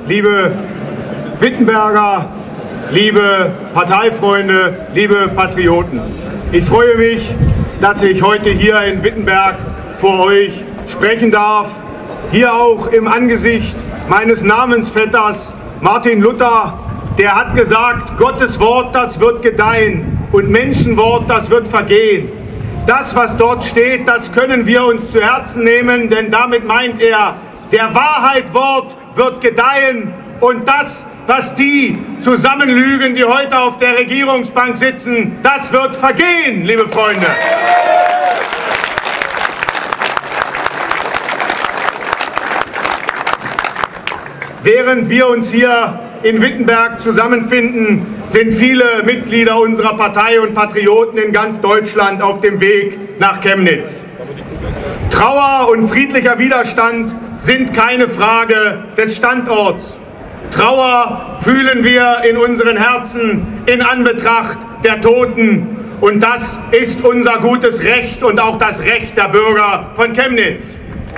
liebe Wittenberger, liebe Parteifreunde, liebe Patrioten. Ich freue mich, dass ich heute hier in Wittenberg vor euch sprechen darf. Hier auch im Angesicht meines Namensvetters Martin Luther, der hat gesagt, Gottes Wort, das wird gedeihen und Menschenwort, das wird vergehen. Das, was dort steht, das können wir uns zu Herzen nehmen, denn damit meint er, der Wahrheit Wort wird gedeihen und das, was die zusammenlügen, die heute auf der Regierungsbank sitzen, das wird vergehen, liebe Freunde. Während wir uns hier in Wittenberg zusammenfinden, sind viele Mitglieder unserer Partei und Patrioten in ganz Deutschland auf dem Weg nach Chemnitz. Trauer und friedlicher Widerstand sind keine Frage des Standorts. Trauer fühlen wir in unseren Herzen in Anbetracht der Toten. Und das ist unser gutes Recht und auch das Recht der Bürger von Chemnitz.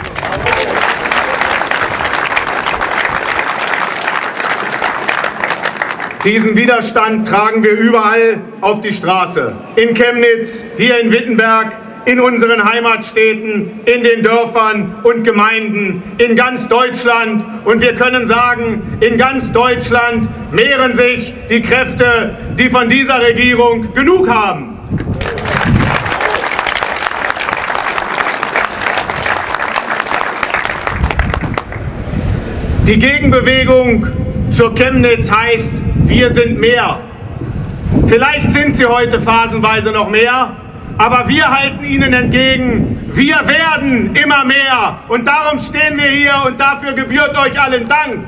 Diesen Widerstand tragen wir überall auf die Straße. In Chemnitz, hier in Wittenberg, in unseren Heimatstädten, in den Dörfern und Gemeinden, in ganz Deutschland. Und wir können sagen, in ganz Deutschland mehren sich die Kräfte, die von dieser Regierung genug haben. Die Gegenbewegung zur Chemnitz heißt, wir sind mehr. Vielleicht sind sie heute phasenweise noch mehr, aber wir halten ihnen entgegen, wir werden immer mehr. Und darum stehen wir hier und dafür gebührt euch allen Dank.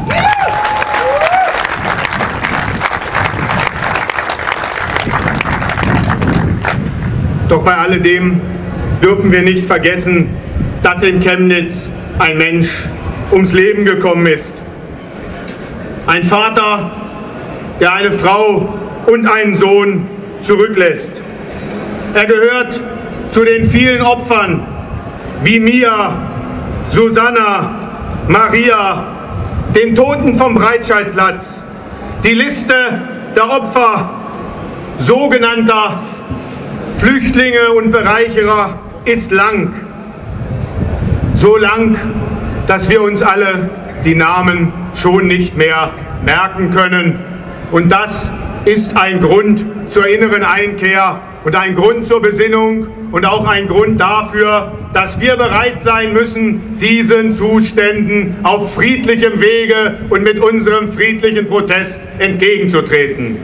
Doch bei alledem dürfen wir nicht vergessen, dass in Chemnitz ein Mensch ums Leben gekommen ist. Ein Vater, der eine Frau und einen Sohn zurücklässt. Er gehört zu den vielen Opfern wie Mia, Susanna, Maria, den Toten vom Breitscheidplatz. Die Liste der Opfer sogenannter Flüchtlinge und Bereicherer ist lang. So lang, dass wir uns alle die Namen schon nicht mehr merken können. Und das ist ein Grund zur inneren Einkehr und ein Grund zur Besinnung und auch ein Grund dafür, dass wir bereit sein müssen, diesen Zuständen auf friedlichem Wege und mit unserem friedlichen Protest entgegenzutreten.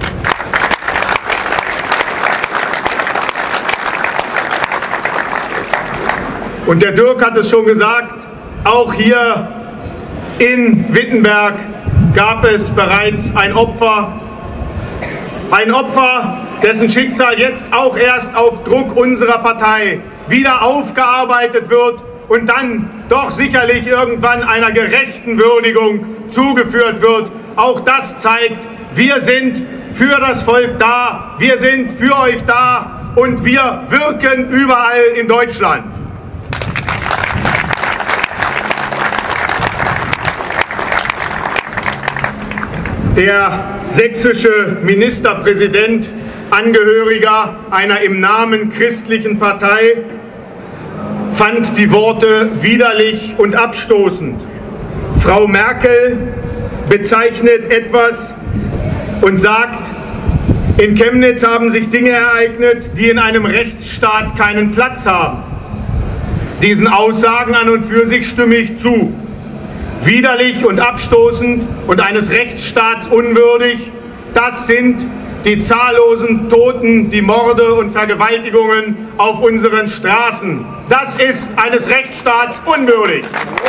Und der Dirk hat es schon gesagt, auch hier in Wittenberg gab es bereits ein Opfer, dessen Schicksal jetzt auch erst auf Druck unserer Partei wieder aufgearbeitet wird und dann doch sicherlich irgendwann einer gerechten Würdigung zugeführt wird. Auch das zeigt, wir sind für das Volk da, wir sind für euch da und wir wirken überall in Deutschland. Der sächsische Ministerpräsident, Angehöriger einer im Namen christlichen Partei, fand die Worte widerlich und abstoßend. Frau Merkel bezeichnet etwas und sagt, in Chemnitz haben sich Dinge ereignet, die in einem Rechtsstaat keinen Platz haben. Diesen Aussagen an und für sich stimme ich zu. Widerlich und abstoßend und eines Rechtsstaats unwürdig, das sind die zahllosen Toten, die Morde und Vergewaltigungen auf unseren Straßen. Das ist eines Rechtsstaats unwürdig.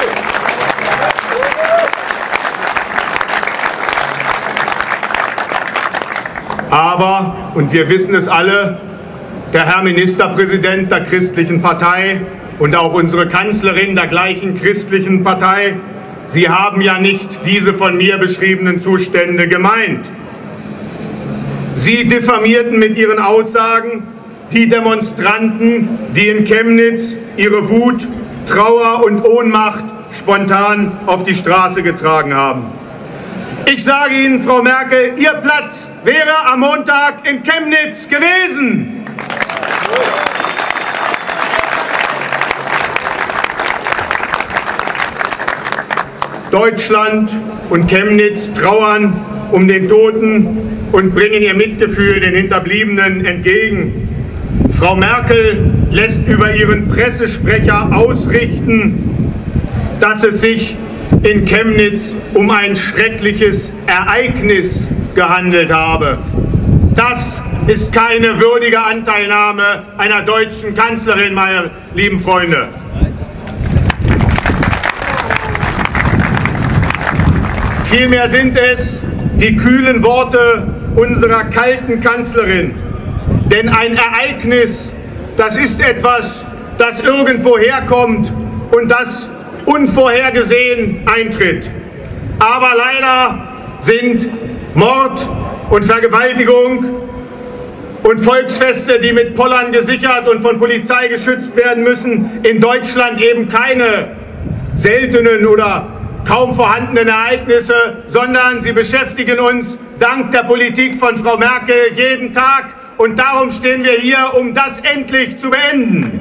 Aber, und wir wissen es alle, der Herr Ministerpräsident der christlichen Partei und auch unsere Kanzlerin der gleichen christlichen Partei, sie haben ja nicht diese von mir beschriebenen Zustände gemeint. Sie diffamierten mit ihren Aussagen die Demonstranten, die in Chemnitz ihre Wut, Trauer und Ohnmacht spontan auf die Straße getragen haben. Ich sage Ihnen, Frau Merkel, Ihr Platz wäre am Montag in Chemnitz gewesen. Deutschland und Chemnitz trauern um den Toten und bringen ihr Mitgefühl den Hinterbliebenen entgegen. Frau Merkel lässt über ihren Pressesprecher ausrichten, dass es sich in Chemnitz um ein schreckliches Ereignis gehandelt habe. Das ist keine würdige Anteilnahme einer deutschen Kanzlerin, meine lieben Freunde. Vielmehr sind es die kühlen Worte unserer kalten Kanzlerin. Denn ein Ereignis, das ist etwas, das irgendwo herkommt und das unvorhergesehen eintritt. Aber leider sind Mord und Vergewaltigung und Volksfeste, die mit Pollern gesichert und von Polizei geschützt werden müssen, in Deutschland eben keine seltenen oder kaum vorhandenen Ereignisse, sondern sie beschäftigen uns dank der Politik von Frau Merkel jeden Tag. Und darum stehen wir hier, um das endlich zu beenden.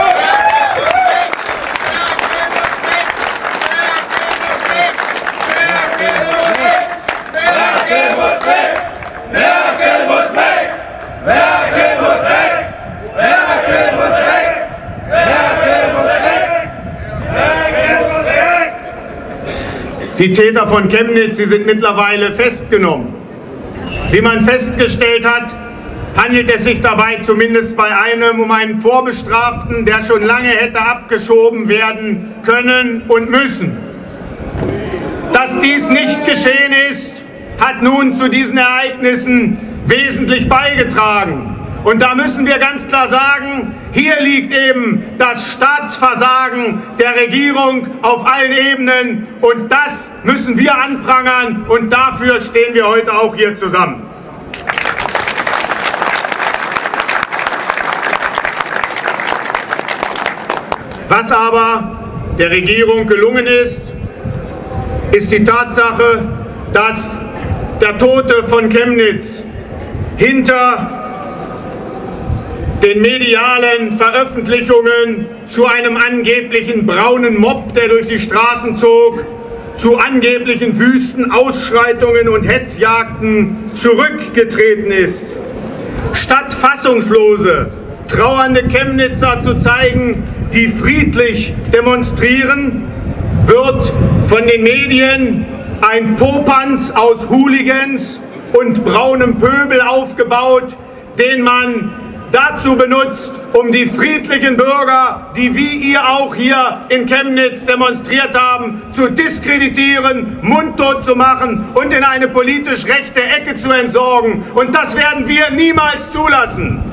Die Täter von Chemnitz, sie sind mittlerweile festgenommen. Wie man festgestellt hat, handelt es sich dabei zumindest bei einem um einen Vorbestraften, der schon lange hätte abgeschoben werden können und müssen. Dass dies nicht geschehen ist, hat nun zu diesen Ereignissen wesentlich beigetragen. Und da müssen wir ganz klar sagen, hier liegt eben das Staatsversagen der Regierung auf allen Ebenen und das müssen wir anprangern und dafür stehen wir heute auch hier zusammen. Was aber der Regierung gelungen ist, ist die Tatsache, dass der Tote von Chemnitz hinter den medialen Veröffentlichungen zu einem angeblichen braunen Mob, der durch die Straßen zog, zu angeblichen wüsten Ausschreitungen und Hetzjagden zurückgetreten ist. Statt fassungslose, trauernde Chemnitzer zu zeigen, die friedlich demonstrieren, wird von den Medien ein Popanz aus Hooligans und braunem Pöbel aufgebaut, den man dazu benutzt, um die friedlichen Bürger, die wie ihr auch hier in Chemnitz demonstriert haben, zu diskreditieren, mundtot zu machen und in eine politisch rechte Ecke zu entsorgen. Und das werden wir niemals zulassen.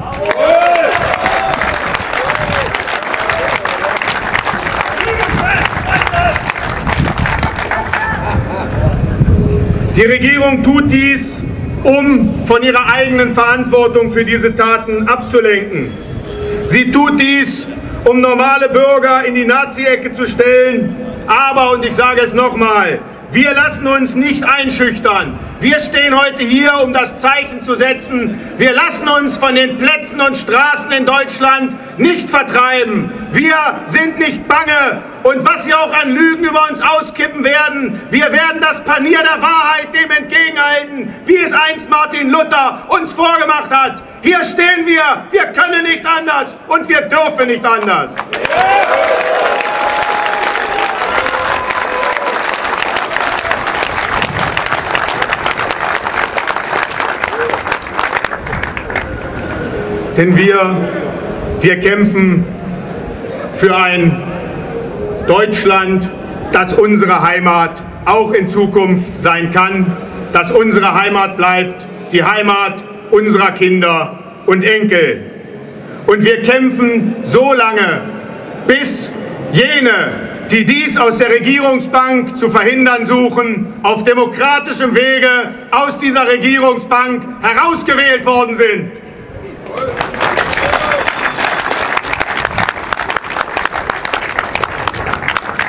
Die Regierung tut dies, um von ihrer eigenen Verantwortung für diese Taten abzulenken. Sie tut dies, um normale Bürger in die Nazi-Ecke zu stellen. Aber, und ich sage es nochmal, wir lassen uns nicht einschüchtern. Wir stehen heute hier, um das Zeichen zu setzen. Wir lassen uns von den Plätzen und Straßen in Deutschland nicht vertreiben. Wir sind nicht bange. Und was sie auch an Lügen über uns auskippen werden, wir werden das Panier der Wahrheit dem entgegenhalten, wie es einst Martin Luther uns vorgemacht hat. Hier stehen wir können nicht anders und wir dürfen nicht anders. Denn wir kämpfen für ein Deutschland, das unsere Heimat auch in Zukunft sein kann, dass unsere Heimat bleibt, die Heimat unserer Kinder und Enkel. Und wir kämpfen so lange, bis jene, die dies aus der Regierungsbank zu verhindern suchen, auf demokratischem Wege aus dieser Regierungsbank herausgewählt worden sind.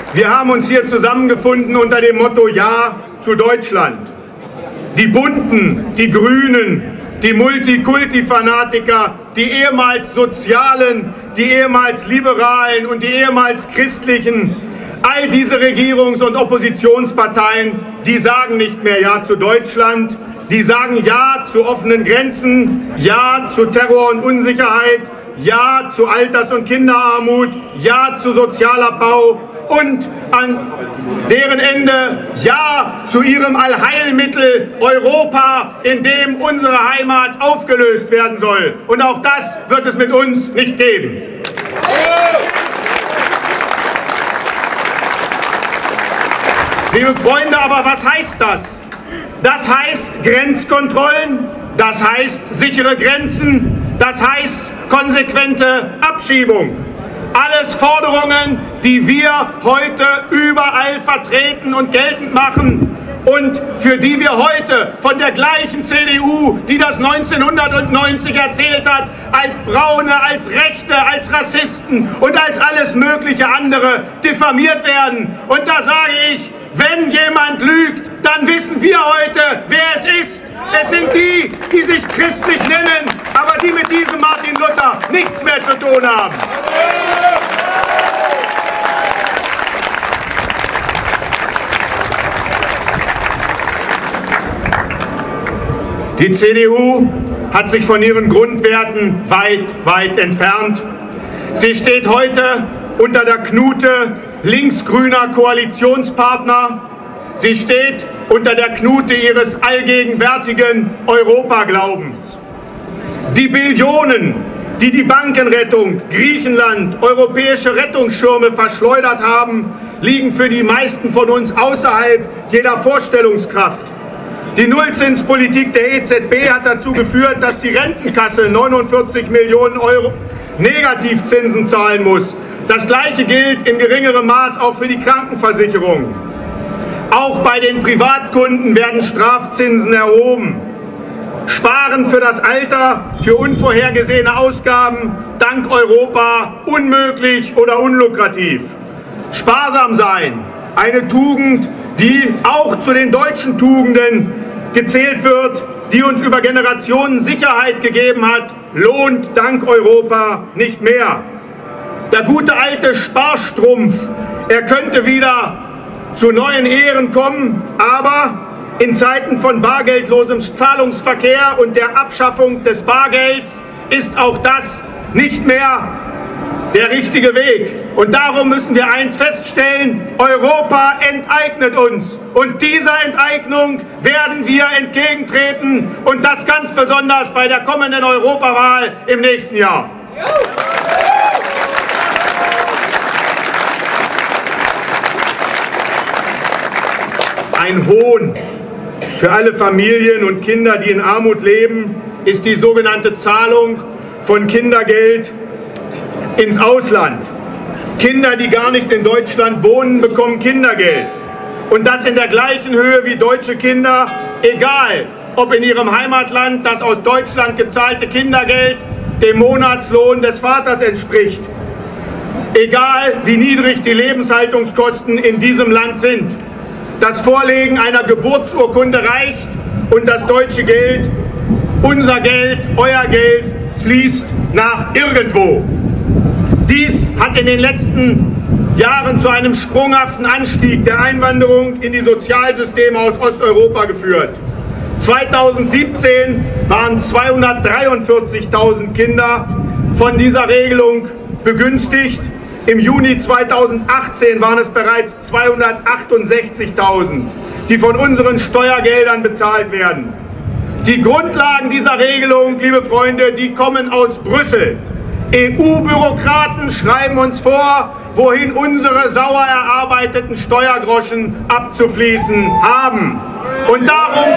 Wir haben uns hier zusammengefunden unter dem Motto Ja zu Deutschland. Die Bunten, die Grünen, die Multikulti-Fanatiker, die ehemals Sozialen, die ehemals Liberalen und die ehemals Christlichen, all diese Regierungs- und Oppositionsparteien, die sagen nicht mehr Ja zu Deutschland, die sagen Ja zu offenen Grenzen, Ja zu Terror und Unsicherheit, Ja zu Alters- und Kinderarmut, Ja zu Sozialabbau und an deren Ende Ja zu ihrem Allheilmittel Europa, in dem unsere Heimat aufgelöst werden soll. Und auch das wird es mit uns nicht geben. Liebe Freunde, aber was heißt das? Das heißt Grenzkontrollen, das heißt sichere Grenzen, das heißt konsequente Abschiebung. Alles Forderungen, die wir heute überall vertreten und geltend machen und für die wir heute von der gleichen CDU, die das 1990 erzählt hat, als Braune, als Rechte, als Rassisten und als alles mögliche andere diffamiert werden. Und da sage ich, wenn jemand lügt, dann wissen wir heute, wer es ist. Es sind die, die sich christlich nennen, aber die mit diesem Martin Luther nichts mehr zu tun haben. Die CDU hat sich von ihren Grundwerten weit, weit entfernt. Sie steht heute unter der Knute linksgrüner Koalitionspartner. Sie steht unter der Knute ihres allgegenwärtigen Europaglaubens. Die Billionen, die die Bankenrettung, Griechenland, europäische Rettungsschirme verschleudert haben, liegen für die meisten von uns außerhalb jeder Vorstellungskraft. Die Nullzinspolitik der EZB hat dazu geführt, dass die Rentenkasse 49 Millionen Euro Negativzinsen zahlen muss. Das Gleiche gilt in geringerem Maß auch für die Krankenversicherung. Auch bei den Privatkunden werden Strafzinsen erhoben. Sparen für das Alter, für unvorhergesehene Ausgaben, dank Europa unmöglich oder unlukrativ. Sparsam sein, eine Tugend, die auch zu den deutschen Tugenden gezählt wird, die uns über Generationen Sicherheit gegeben hat, lohnt dank Europa nicht mehr. Der gute alte Sparstrumpf, er könnte wieder zu neuen Ehren kommen, aber in Zeiten von bargeldlosem Zahlungsverkehr und der Abschaffung des Bargelds ist auch das nicht mehr der richtige Weg. Und darum müssen wir eins feststellen: Europa enteignet uns. Und dieser Enteignung werden wir entgegentreten. Und das ganz besonders bei der kommenden Europawahl im nächsten Jahr. Ein Hohn für alle Familien und Kinder, die in Armut leben, ist die sogenannte Zahlung von Kindergeld ins Ausland. Kinder, die gar nicht in Deutschland wohnen, bekommen Kindergeld. Und das in der gleichen Höhe wie deutsche Kinder, egal ob in ihrem Heimatland das aus Deutschland gezahlte Kindergeld dem Monatslohn des Vaters entspricht. Egal wie niedrig die Lebenshaltungskosten in diesem Land sind. Das Vorlegen einer Geburtsurkunde reicht und das deutsche Geld, unser Geld, euer Geld, fließt nach irgendwo. Dies hat in den letzten Jahren zu einem sprunghaften Anstieg der Einwanderung in die Sozialsysteme aus Osteuropa geführt. 2017 waren 243.000 Kinder von dieser Regelung begünstigt. Im Juni 2018 waren es bereits 268.000, die von unseren Steuergeldern bezahlt werden. Die Grundlagen dieser Regelung, liebe Freunde, die kommen aus Brüssel. EU-Bürokraten schreiben uns vor, wohin unsere sauer erarbeiteten Steuergroschen abzufließen haben. Und darum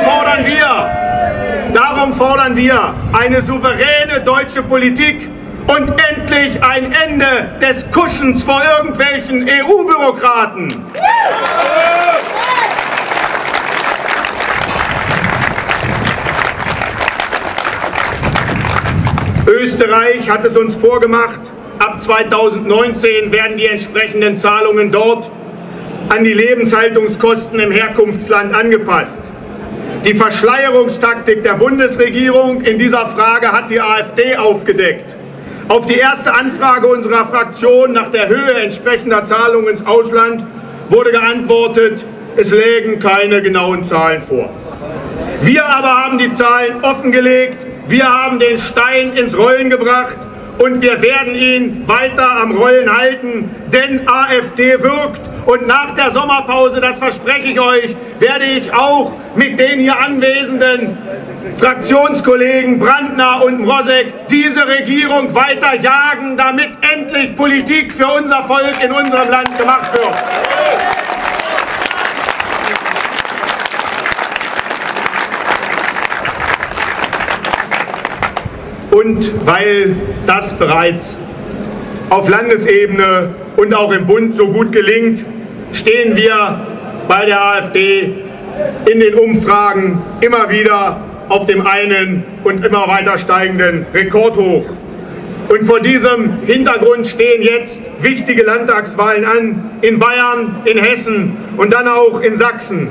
fordern wir eine souveräne deutsche Politik und endlich ein Ende des Kuschens vor irgendwelchen EU-Bürokraten. Österreich hat es uns vorgemacht, ab 2019 werden die entsprechenden Zahlungen dort an die Lebenshaltungskosten im Herkunftsland angepasst. Die Verschleierungstaktik der Bundesregierung in dieser Frage hat die AfD aufgedeckt. Auf die erste Anfrage unserer Fraktion nach der Höhe entsprechender Zahlungen ins Ausland wurde geantwortet, es lägen keine genauen Zahlen vor. Wir aber haben die Zahlen offengelegt, wir haben den Stein ins Rollen gebracht und wir werden ihn weiter am Rollen halten, denn AfD wirkt. Und nach der Sommerpause, das verspreche ich euch, werde ich auch mit den hier anwesenden Fraktionskollegen Brandner und Mrosek diese Regierung weiter jagen, damit endlich Politik für unser Volk in unserem Land gemacht wird. Und weil das bereits auf Landesebene und auch im Bund so gut gelingt, stehen wir bei der AfD in den Umfragen immer wieder auf dem einen und immer weiter steigenden Rekordhoch. Und vor diesem Hintergrund stehen jetzt wichtige Landtagswahlen an, in Bayern, in Hessen und dann auch in Sachsen.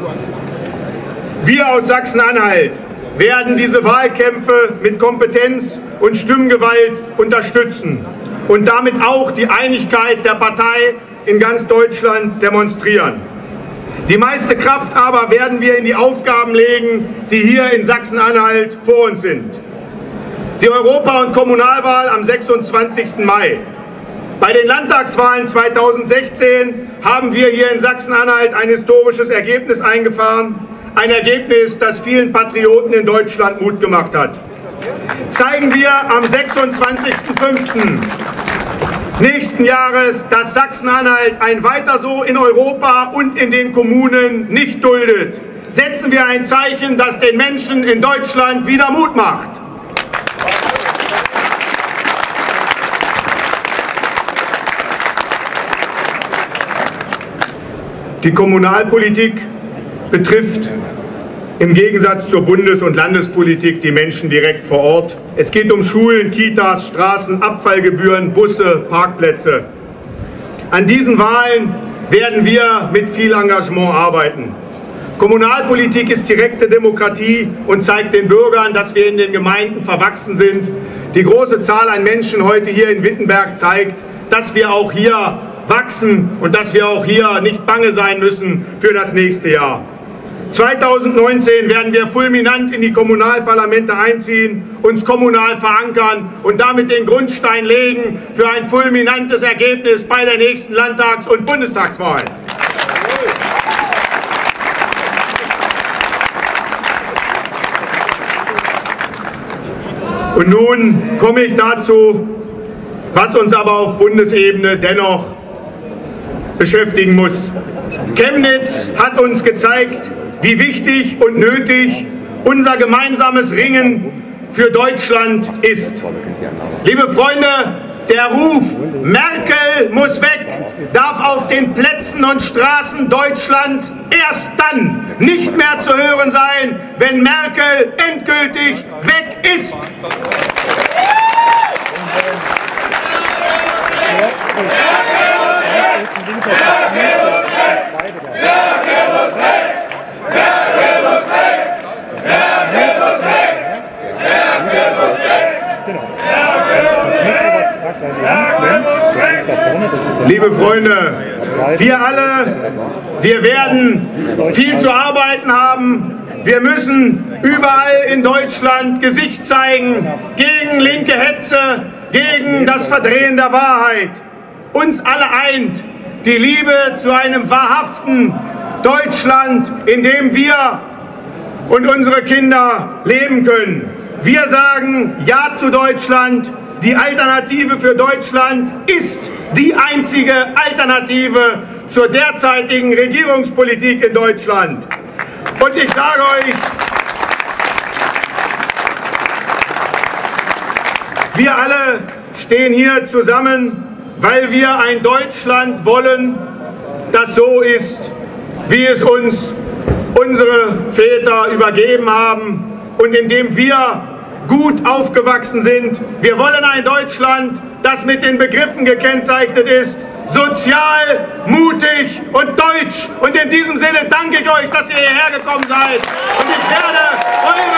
Wir aus Sachsen-Anhalt werden diese Wahlkämpfe mit Kompetenz und Stimmgewalt unterstützen und damit auch die Einigkeit der Partei in ganz Deutschland demonstrieren. Die meiste Kraft aber werden wir in die Aufgaben legen, die hier in Sachsen-Anhalt vor uns sind. Die Europa- und Kommunalwahl am 26. Mai. Bei den Landtagswahlen 2016 haben wir hier in Sachsen-Anhalt ein historisches Ergebnis eingefahren. Ein Ergebnis, das vielen Patrioten in Deutschland Mut gemacht hat. Zeigen wir am 26.05. nächsten Jahres, dass Sachsen-Anhalt ein Weiter so in Europa und in den Kommunen nicht duldet. Setzen wir ein Zeichen, das den Menschen in Deutschland wieder Mut macht. Die Kommunalpolitik betrifft im Gegensatz zur Bundes- und Landespolitik die Menschen direkt vor Ort. Es geht um Schulen, Kitas, Straßen, Abfallgebühren, Busse, Parkplätze. An diesen Wahlen werden wir mit viel Engagement arbeiten. Kommunalpolitik ist direkte Demokratie und zeigt den Bürgern, dass wir in den Gemeinden verwachsen sind. Die große Zahl an Menschen heute hier in Wittenberg zeigt, dass wir auch hier wachsen und dass wir auch hier nicht bange sein müssen für das nächste Jahr. 2019 werden wir fulminant in die Kommunalparlamente einziehen, uns kommunal verankern und damit den Grundstein legen für ein fulminantes Ergebnis bei der nächsten Landtags- und Bundestagswahl. Und nun komme ich dazu, was uns aber auf Bundesebene dennoch beschäftigen muss. Chemnitz hat uns gezeigt, wie wichtig und nötig unser gemeinsames Ringen für Deutschland ist. Liebe Freunde, der Ruf Merkel muss weg darf auf den Plätzen und Straßen Deutschlands erst dann nicht mehr zu hören sein, wenn Merkel endgültig weg ist. Liebe Freunde, wir alle, wir werden viel zu arbeiten haben. Wir müssen überall in Deutschland Gesicht zeigen gegen linke Hetze, gegen das Verdrehen der Wahrheit. Uns alle eint die Liebe zu einem wahrhaften Deutschland, in dem wir und unsere Kinder leben können. Wir sagen Ja zu Deutschland. Die Alternative für Deutschland ist die einzige Alternative zur derzeitigen Regierungspolitik in Deutschland. Und ich sage euch, wir alle stehen hier zusammen, weil wir ein Deutschland wollen, das so ist, wie es uns unsere Väter übergeben haben und in dem wir gut aufgewachsen sind. Wir wollen ein Deutschland, das mit den Begriffen gekennzeichnet ist, sozial, mutig und deutsch. Und in diesem Sinne danke ich euch, dass ihr hierher gekommen seid. Und ich werde eure